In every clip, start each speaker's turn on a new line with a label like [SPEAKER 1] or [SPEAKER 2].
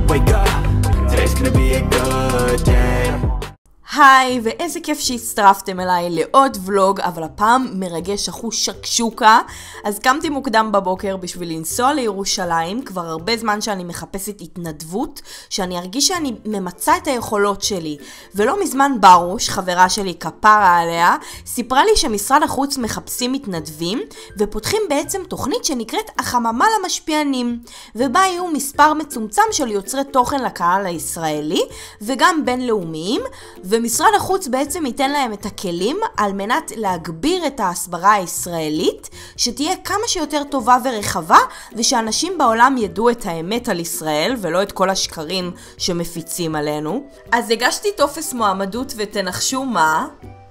[SPEAKER 1] Wake up, today's gonna be a good day.
[SPEAKER 2] היי, ואיזה כיף שהצטרפתם אליי לעוד ולוג, אבל הפעם מרגש אחוש שקשוקה. אז קמתי מוקדם בבוקר בשביל לנסוע לירושלים, כבר הרבה זמן שאני מחפשת התנדבות, שאני ארגיש שאני ממצה את היכולות שלי. ולא מזמן ברוש, חברה שלי כפרה עליה, סיפרה לי שמשרד החוץ מחפשים מתנדבים, ופותחים בעצם תוכנית שנקראת החממה למשפיענים, ובה יהיו מספר מצומצם של יוצרי תוכן לקהל הישראלי, וגם בינלאומיים, ומשרד החוץ בעצם ייתן להם את הכלים על מנת להגביר את ההסברה הישראלית, שתהיה כמה שיותר טובה ורחבה, ושאנשים בעולם ידעו את האמת על ישראל, ולא את כל השקרים שמפיצים עלינו. אז הגשתי טופס מועמדות ותנחשו מה?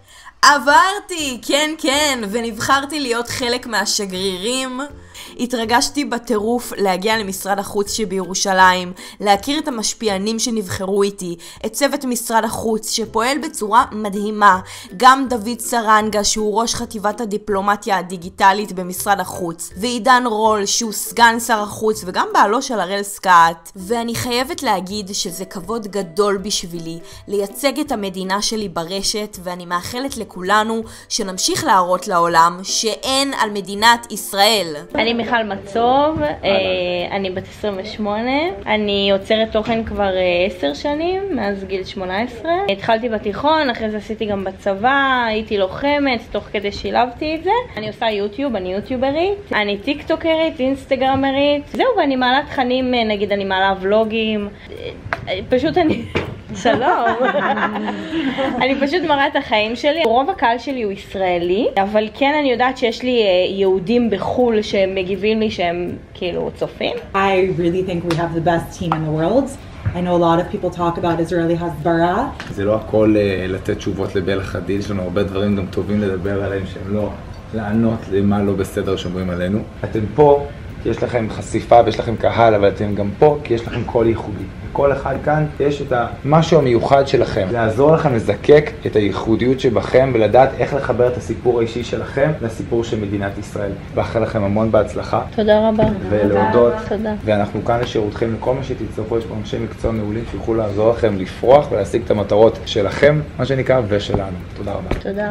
[SPEAKER 2] עברתי, כן, ונבחרתי להיות חלק מהשגרירים. התרגשתי בטירוף להגיע למשרד החוץ שבירושלים, להכיר את המשפיענים שנבחרו איתי, את צוות משרד החוץ שפועל בצורה מדהימה, גם דוד סרנגה שהוא ראש חטיבת הדיפלומטיה הדיגיטלית במשרד החוץ, ועידן רול שהוא סגן שר החוץ וגם בעלו של הראל סקאט. ואני חייבת להגיד שזה כבוד גדול בשבילי לייצג את המדינה שלי ברשת, ואני מאחלת לכולנו שנמשיך להראות לעולם שאין על מדינת ישראל.
[SPEAKER 3] אני מיכל מצוב, אני בת 28, אני יוצרת תוכן כבר 10 שנים, מאז גיל 18. התחלתי בתיכון, אחרי זה עשיתי גם בצבא, הייתי לוחמת, תוך כדי שילבתי את זה. אני עושה יוטיוב, אני יוטיוברית, אני טיקטוקרית, אינסטגרמרית, זהו, ואני מעלה תכנים, נגיד אני מעלה ולוגים, פשוט אני... שלום. אני פשוט מראה את החיים שלי. רוב הקהל שלי הוא ישראלי, אבל כן אני יודעת שיש לי יהודים בחול שהם מגיבים לי שהם כאילו צופים.
[SPEAKER 4] I really think we have the best team in the world. I know a lot of people talk about Israeli hasbara.
[SPEAKER 5] זה לא הכל לתת תשובות לבל חדיל, יש לנו הרבה דברים גם טובים לדבר עליהם שהם לא לענות למה לא בסדר שאומרים עלינו. אתם פה כי יש לכם חשיפה ויש לכם קהל, אבל אתם גם פה כי יש לכם קול ייחודי. כל אחד כאן יש את המשהו המיוחד שלכם. לעזור לכם לזקק את הייחודיות שבכם ולדעת איך לחבר את הסיפור האישי שלכם לסיפור של מדינת ישראל. ואחרי לכם המון בהצלחה.
[SPEAKER 3] תודה רבה.
[SPEAKER 5] ולהודות.
[SPEAKER 3] תודה.
[SPEAKER 5] ואנחנו כאן לשירותכם לכל מה שתצטרכו. יש פה אנשי מקצוע מעולים שיוכלו לעזור לכם לפרוח ולהשיג את המטרות שלכם, מה שנקרא, ושלנו. תודה רבה.
[SPEAKER 3] תודה.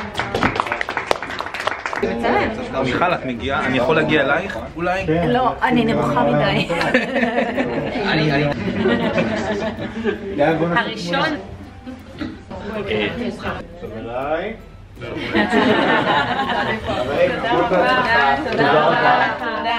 [SPEAKER 6] מיכל, את מגיעה? אני יכול להגיע אלייך? אולי?
[SPEAKER 3] לא, אני נמוכה מדי. הראשון.
[SPEAKER 2] תודה רבה.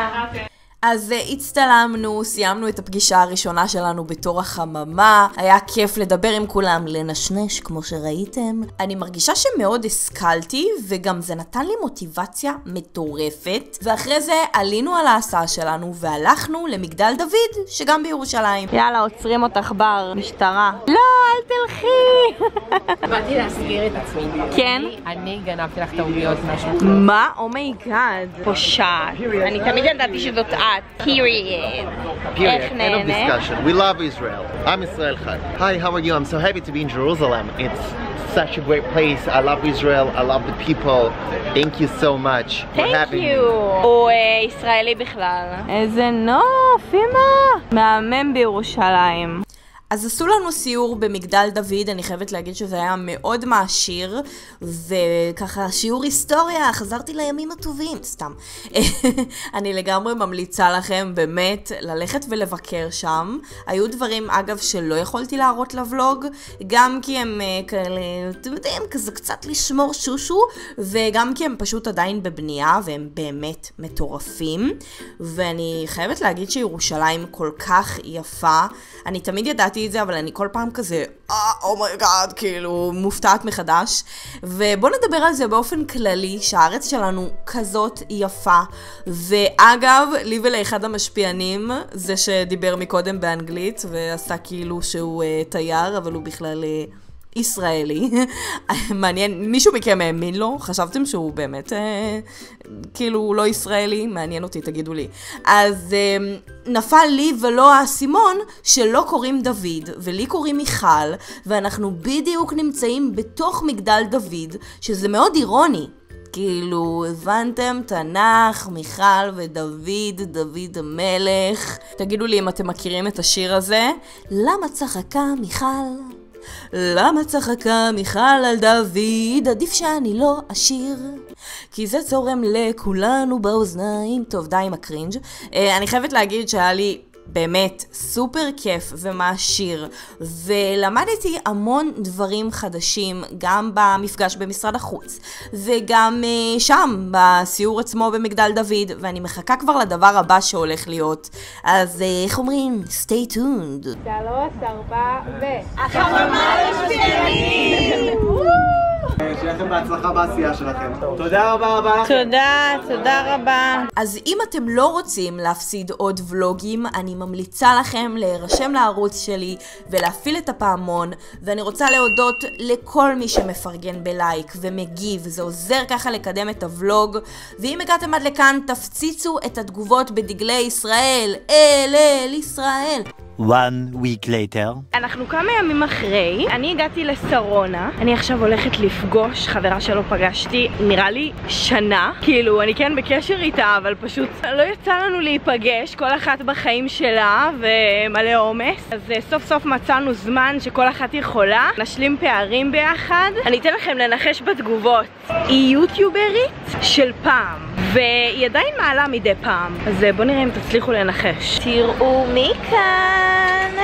[SPEAKER 2] אז הצטלמנו, סיימנו את הפגישה הראשונה שלנו בתור החממה, היה כיף לדבר עם כולם, לנשנש כמו שראיתם. אני מרגישה שמאוד השכלתי, וגם זה נתן לי מוטיבציה מטורפת, ואחרי זה עלינו על ההסעה שלנו והלכנו למגדל דוד, שגם בירושלים.
[SPEAKER 3] יאללה, עוצרים אותך בר, משטרה. לא, אל תלכי.
[SPEAKER 7] באתי להסגיר את עצמי.
[SPEAKER 3] כן?
[SPEAKER 7] אני גנבתי לך את העוגיות משהו.
[SPEAKER 3] מה? אומייגאד. פושעת. אני תמיד ידעתי שזאת את. Period.
[SPEAKER 8] Period. End of discussion. We love Israel. I'm Israel Khan. Hi, how are you? I'm so happy to be in Jerusalem. It's such a great place. I love Israel. I love the people. Thank you so much for having me.
[SPEAKER 3] הוא ישראלי בכלל. איזה נוף, אמא. מהמם בירושלים.
[SPEAKER 2] אז עשו לנו סיור במגדל דוד, אני חייבת להגיד שזה היה מאוד מעשיר, וככה שיעור היסטוריה, חזרתי לימים הטובים, סתם. אני לגמרי ממליצה לכם באמת ללכת ולבקר שם. היו דברים אגב שלא יכולתי להראות לבלוג, גם כי הם כאלה, אתם יודעים, כזה קצת לשמור שושו, וגם כי הם פשוט עדיין בבנייה, והם באמת מטורפים. ואני חייבת להגיד שירושלים כל כך יפה, אני תמיד ידעתי את זה, אבל אני כל פעם כזה, אומייגאד, כאילו, מופתעת מחדש. ובוא נדבר על זה באופן כללי, שהארץ שלנו כזאת יפה. ואגב, לי ולאחד המשפיענים, זה שדיבר מקודם באנגלית, ועשה כאילו שהוא תייר, אבל הוא בכלל... ישראלי. מעניין, מישהו מכם האמין לו? חשבתם שהוא באמת כאילו לא ישראלי? מעניין אותי, תגידו לי. אז נפל לי ולא האסימון שלא קוראים דוד, ולי קוראים מיכל, ואנחנו בדיוק נמצאים בתוך מגדל דוד, שזה מאוד אירוני. כאילו, הבנתם? תנ"ך, מיכל ודוד, דוד המלך. תגידו לי אם אתם מכירים את השיר הזה. למה צחקה מיכל? למה צחקה מיכל על דוד? עדיף שאני לא אשיר, כי זה צורם לכולנו באוזניים. טוב, די עם הקרינג'. אני חייבת להגיד שהיה לי באמת סופר כיף ומעשיר, ולמדתי המון דברים חדשים, גם במפגש במשרד החוץ, וגם שם, בסיור עצמו במגדל דוד, ואני מחכה כבר לדבר הבא שהולך להיות. אז איך אומרים? stay tuned.
[SPEAKER 3] 3, 4 ו...
[SPEAKER 9] החממה לשפיענים! שיהיה לכם בהצלחה בעשייה שלכם. תודה רבה לכם.
[SPEAKER 3] תודה רבה.
[SPEAKER 2] אז אם אתם לא רוצים להפסיד עוד ולוגים, אני ממליצה לכם להירשם לערוץ שלי ולהפעיל את הפעמון, ואני רוצה להודות לכל מי שמפרגן בלייק ומגיב, זה עוזר ככה לקדם את הוולוג. ואם הגעתם עד לכאן, תפציצו את התגובות בדגלי ישראל, אל ישראל.
[SPEAKER 10] One week later.
[SPEAKER 3] אנחנו כמה ימים אחרי, אני הגעתי לשרונה, אני עכשיו הולכת לפגוש חברה שלא פגשתי, נראה לי שנה, כאילו אני כן בקשר איתה, אבל פשוט לא יצא לנו להיפגש, כל אחת בחיים שלה ומלא עומס, אז סוף סוף מצאנו זמן שכל אחת יכולה, נשלים פערים ביחד. אני אתן לכם לנחש בתגובות, היא יוטיוברית של פעם, והיא עדיין מעלה מדי פעם, אז בואו נראה אם תצליחו לנחש. תראו מי כאן.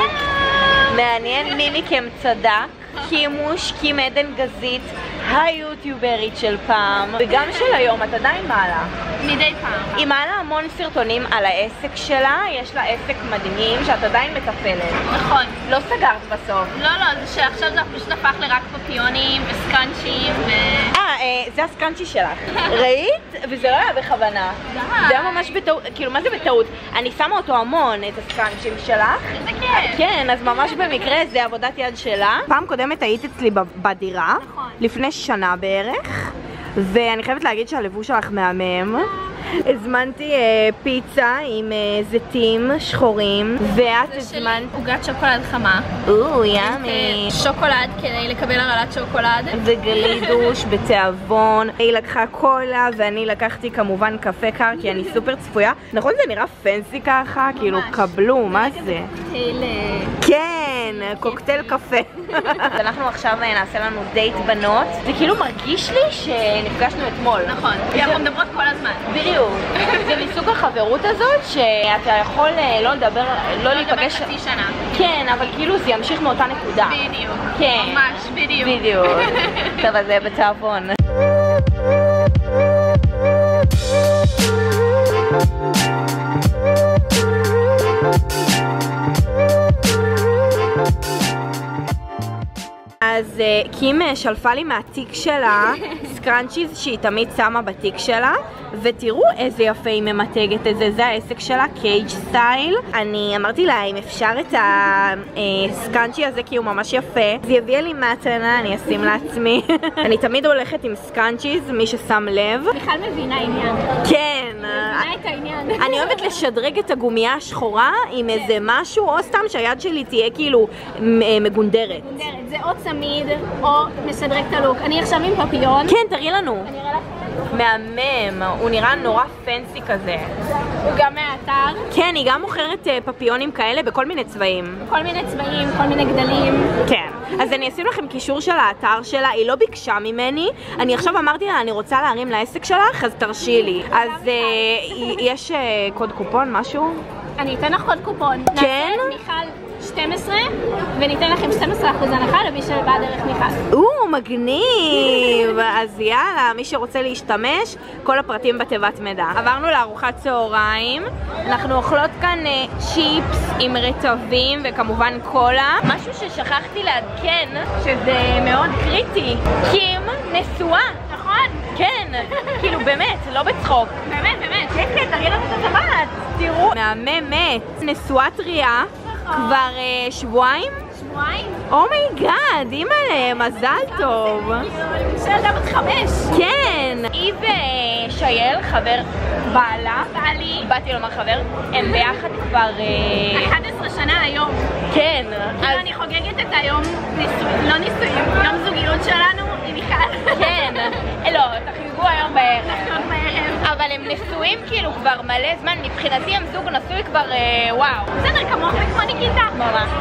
[SPEAKER 3] מעניין מי מכם צדק. קימוש, קים עדן גזית, היוטיוברית של פעם, וגם של היום, את עדיין מעלה.
[SPEAKER 11] מדי פעם.
[SPEAKER 3] היא מעלה המון סרטונים על העסק שלה, יש לה עסק מדהים שאת עדיין מטפלת.
[SPEAKER 11] נכון.
[SPEAKER 3] לא סגרת בסוף.
[SPEAKER 11] לא, זה שעכשיו זה פשוט הפך לרק פפיונים וסקנצ'ים ו...
[SPEAKER 3] זה הסקנצ'י שלך. ראית? וזה לא היה בכוונה. זה היה ממש בטעות, כאילו מה זה בטעות? אני שמה אותו המון, את הסקנצ'ים שלך.
[SPEAKER 11] זה כן.
[SPEAKER 3] כן, אז ממש במקרה זה עבודת יד שלה. פעם קודמת היית אצלי בדירה, לפני שנה בערך, ואני חייבת להגיד שהלבוש שלך מהמם. הזמנתי פיצה עם זיתים שחורים, ואת הזמנת
[SPEAKER 11] עוגת שוקולד חמה.
[SPEAKER 3] ימי.
[SPEAKER 11] שוקולד כדי לקבל הרעלת שוקולד.
[SPEAKER 3] וגלידוש בתיאבון. היא לקחה קולה ואני לקחתי כמובן קפה קר, כי אני סופר צפויה. נכון, זה נראה פנסי ככה? כאילו קבלו, מה זה? כן, קוקטייל קפה. אנחנו עכשיו נעשה לנו דייט בנות. זה כאילו מרגיש לי שנפגשנו אתמול.
[SPEAKER 11] נכון, כי אנחנו מדברות כל הזמן.
[SPEAKER 3] בדיוק. זה מסוג החברות הזאת שאתה יכול לא לדבר, לא להיפגש
[SPEAKER 11] חצי שנה.
[SPEAKER 3] כן, אבל כאילו זה ימשיך מאותה נקודה.
[SPEAKER 11] בדיוק.
[SPEAKER 3] כן.
[SPEAKER 11] ממש, בדיוק.
[SPEAKER 3] בדיוק. טוב, אז זה בתיאבון. אז קים שלפה לי מהתיק שלה סקרנצ'יז שהיא תמיד שמה בתיק שלה, ותראו איזה יפה היא ממתגת את זה, זה העסק שלה, קייג' סטייל. אני אמרתי לה אם אפשר את הסקרנצ'י הזה כי הוא ממש יפה, אז היא הביאה לי מתנה, אני אשים לעצמי. אני תמיד הולכת עם סקרנצ'יז, מי ששם לב.
[SPEAKER 11] בכלל מבינה עניין.
[SPEAKER 3] כן.
[SPEAKER 11] מבינה את העניין.
[SPEAKER 3] אני אוהבת לשדרג את הגומייה השחורה עם איזה משהו, או סתם שהיד שלי תהיה כאילו מגונדרת.
[SPEAKER 11] זה או צמיד או משדרג את הלוק. אני עכשיו עם פפיון.
[SPEAKER 3] כן, תראי לנו.
[SPEAKER 11] אני אראה לך.
[SPEAKER 3] מהמם, הוא נראה נורא פנסי כזה.
[SPEAKER 11] הוא גם מהאתר.
[SPEAKER 3] כן, היא גם מוכרת פפיונים כאלה בכל מיני צבעים.
[SPEAKER 11] כל מיני צבעים, כל מיני גדלים.
[SPEAKER 3] כן, אז אני אשים לכם קישור של האתר שלה, היא לא ביקשה ממני. אני עכשיו אמרתי לה, אני רוצה להרים לעסק שלך, אז תרשי לי. אז יש קוד קופון, משהו?
[SPEAKER 11] אני אתן לך קוד קופון.
[SPEAKER 3] כן?
[SPEAKER 11] נעשה את מיכל 12, וניתן לכם 12% הנחה למי שבא דרך מיכל.
[SPEAKER 3] מגניב! אז יאללה, מי שרוצה להשתמש, כל הפרטים בתיבת מידע. עברנו לארוחת צהריים, אנחנו אוכלות כאן צ'יפס עם רטבים וכמובן קולה. משהו ששכחתי לעדכן, שזה מאוד קריטי, קים נשואה.
[SPEAKER 11] נכון?
[SPEAKER 3] כן, כאילו באמת, לא בצחוק.
[SPEAKER 11] באמת.
[SPEAKER 3] כן, תראי לנו את הטבעת. תראו, מהממת, נשואה טריה. כבר שבועיים? אומייגאד, אימא'לה, מזל טוב.
[SPEAKER 11] ילדה בת 5.
[SPEAKER 3] כן. היא ושייל, חבר בעלה.
[SPEAKER 11] בעלי.
[SPEAKER 3] באתי לומר חבר. הם ביחד כבר
[SPEAKER 11] 11 שנה היום.
[SPEAKER 3] כן.
[SPEAKER 11] אני חוגגת את היום, לא נישואים, יום זוגיות שלנו עם מיכל.
[SPEAKER 3] כן. לא, תחגגו היום בערב. אבל הם נשואים כאילו כבר מלא זמן, מבחינתי הם זוג נשוי כבר וואו.
[SPEAKER 11] בסדר, כמוך וכמו ניקיטה.
[SPEAKER 3] ממש.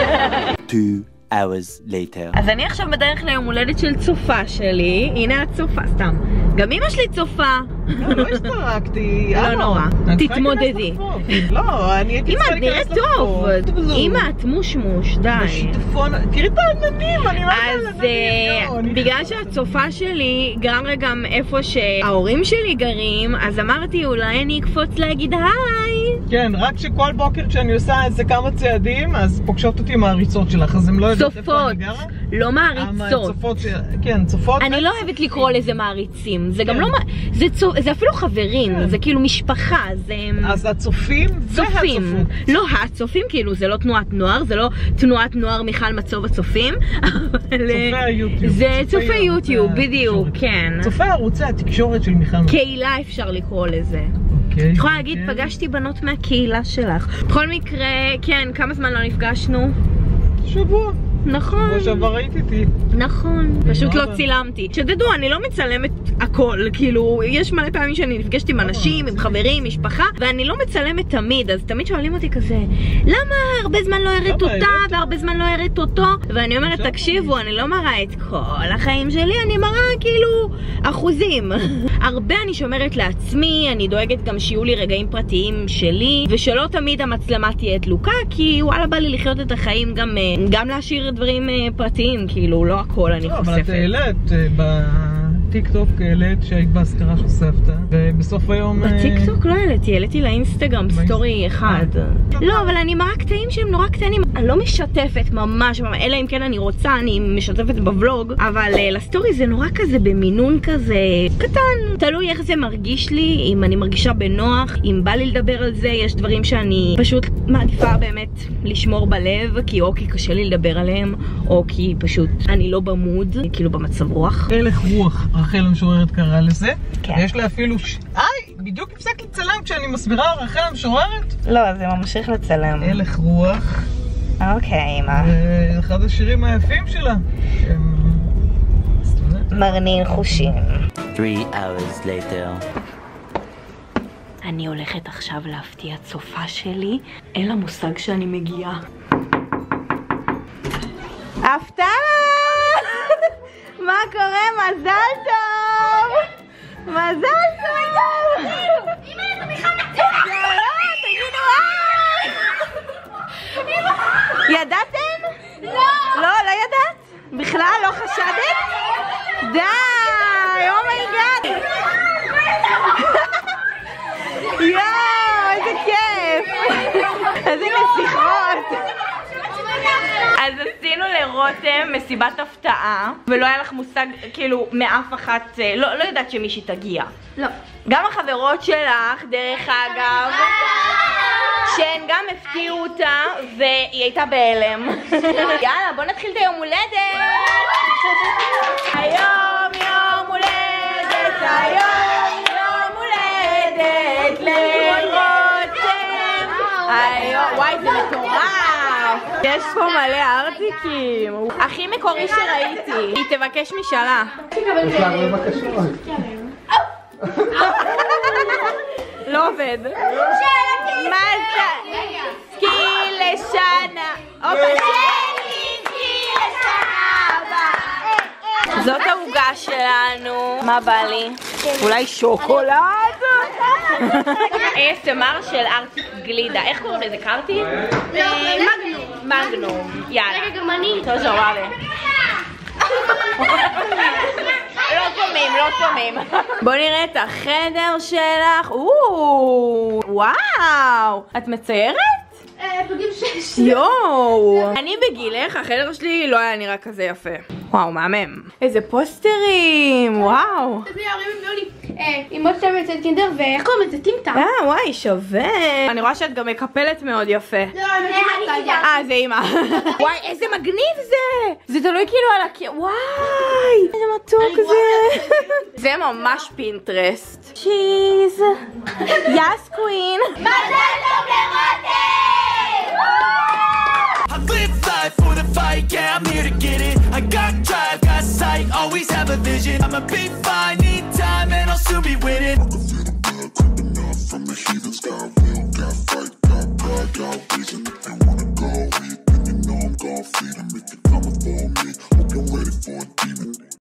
[SPEAKER 10] 2 hours later.
[SPEAKER 2] אז אני עכשיו בדרך ליום הולדת של צופה שלי. הנה הצופה, סתם. גם אמא שלי צופה.
[SPEAKER 12] לא הסתרקתי.
[SPEAKER 2] לא נורא. תתמודדי.
[SPEAKER 12] לא, אני הייתי
[SPEAKER 2] אמא, את נראית טוב. אמא, את מושמוש, די.
[SPEAKER 12] בשיטפון, תראי את העננים, אני
[SPEAKER 2] אז בגלל שהצופה שלי גרה גם איפה שההורים שלי גרים, אז אמרתי אולי אני אקפוץ להגיד היי.
[SPEAKER 12] כן, רק שכל בוקר כשאני עושה איזה כמה צעדים, אז פוגשות אותי מעריצות שלך, אז הם לא יודעת איפה אני גרה.
[SPEAKER 2] לא מעריצות.
[SPEAKER 12] כן, צופות.
[SPEAKER 2] אני לא אוהבת לקרוא לזה מעריצים, זה גם לא, זה אפילו חברים, זה כאילו משפחה, זה...
[SPEAKER 12] אז הצופים והצופות.
[SPEAKER 2] לא הצופים, כאילו זה לא תנועת נוער, זה לא תנועת נוער מיכל מצוב הצופים,
[SPEAKER 12] צופי היוטיוב.
[SPEAKER 2] זה צופי יוטיוב, בדיוק, כן.
[SPEAKER 12] צופי ערוצי התקשורת של מיכל מצוב.
[SPEAKER 2] קהילה אפשר לקרוא לזה. את יכולה להגיד, פגשתי בנות מהקהילה שלך. בכל מקרה, כן, כמה זמן לא נפגשנו?
[SPEAKER 12] שבוע.
[SPEAKER 2] נכון.
[SPEAKER 12] כמו שעבר ראיתי איתי.
[SPEAKER 2] נכון. פשוט לא צילמתי. שתדעו, אני לא מצלמת הכל. כאילו, יש מלא פעמים שאני נפגשת עם אנשים, עם חברים, משפחה, ואני לא מצלמת תמיד. אז תמיד שואלים אותי כזה, למה הרבה זמן לא הראת אותה, והרבה זמן לא הראת אותו? ואני אומרת, תקשיבו, אני לא מראה את כל החיים שלי, אני מראה כאילו אחוזים. הרבה אני שומרת לעצמי, אני דואגת גם שיהיו לי רגעים פרטיים שלי, ושלא תמיד המצלמה תהיה דלוקה, כי וואלה בא לי לחיות את החיים גם להשאיר דברים פרטיים, כאילו, לא הכל אני חושפת.
[SPEAKER 12] אבל את העלית בטיקטוק, העלית שהיית בהזכרה של סבתא, ובסוף היום...
[SPEAKER 2] בטיקטוק לא העליתי לאינסטגרם סטורי אחד. לא, אבל אני מראה קטעים שהם נורא קטנים. אני לא משתפת ממש, אלא אם כן אני רוצה, אני משתפת בוולוג, אבל לסטורי זה נורא כזה במינון כזה קטן. תלוי איך זה מרגיש לי, אם אני מרגישה בנוח, אם בא לי לדבר על זה, יש דברים שאני פשוט מעדיפה באמת לשמור בלב, כי או כי קשה לי לדבר עליהם, או כי פשוט אני לא במוד, כאילו במצב רוח.
[SPEAKER 12] הלך רוח, רחל המשוררת קראה לזה. כן. יש לה אפילו... בדיוק הפסק לצלם כשאני מסבירה על רחל המשוררת?
[SPEAKER 2] לא, זה ממשיך לצלם.
[SPEAKER 12] הלך רוח.
[SPEAKER 2] אוקיי, מה?
[SPEAKER 12] זה אחד השירים היפים שלה.
[SPEAKER 2] מרנין חושים.
[SPEAKER 10] 3 hours later.
[SPEAKER 2] אני הולכת עכשיו להפתיע צופה שלי, אין לה מושג שאני מגיעה. הפתעה! מה קורה? מזל טוב! מזל טוב!
[SPEAKER 11] אמא, אתה מיכל מצב!
[SPEAKER 2] לא, תגידו ידעתם?
[SPEAKER 11] לא!
[SPEAKER 2] לא ידעת? בכלל לא חשדת? די! אומייגאד! יואו, איזה כיף! איזה נסיכות! אז עשינו לרותם מסיבת הפתעה, ולא היה לך מושג, כאילו, מאף אחת, לא יודעת שמישהי תגיע.
[SPEAKER 11] לא.
[SPEAKER 2] גם החברות שלך, דרך אגב, שהן גם הפתיעו אותה, והיא הייתה בהלם. יאללה, בוא נתחיל את היום הולדת! היום יום הולדת, היום יום הולדת לרותם! וואי, זה מטורף! יש פה מלא ארטיקים. הכי מקורי שראיתי. היא תבקש משאלה.
[SPEAKER 12] יש לה הרבה בקשות.
[SPEAKER 2] לא עובד. מה זה? סקי לשנה. סקי לשנה הבאה. זאת העוגה שלנו. מה בא לי? אולי שוקולד? ASMR של ארטיק גלידה. איך קוראים לזה? קרטי?
[SPEAKER 11] מגנום.
[SPEAKER 2] מגנום. יאללה.
[SPEAKER 11] רגע, גם אני.
[SPEAKER 2] טוב, זורלה. לא שומעים. בוא נראה את החדר שלך. וואו. את מציירת?
[SPEAKER 11] בגיל 6.
[SPEAKER 2] יואו. אני בגילך, החדר שלי לא היה נראה כזה יפה. וואו, מהמם. איזה פוסטרים, וואו.
[SPEAKER 11] ההורים הביאו לי אמות שלהם יוצאת קינדר, ואיך קוראים לזה? טימטה.
[SPEAKER 2] וואי, שווה. אני רואה שאת גם מקפלת מאוד יפה. זה אמא. וואי, איזה מגניב זה. זה תלוי כאילו על וואי, איזה מתוק זה. זה ממש פינטרסט. צ'יז. יס קווין.
[SPEAKER 11] מזל טוב לרותם!
[SPEAKER 1] I live life for the fight, yeah, I'm here to get it. I got drive, got sight, always have a vision. I'ma be fine, need time, and I'll soon we winning.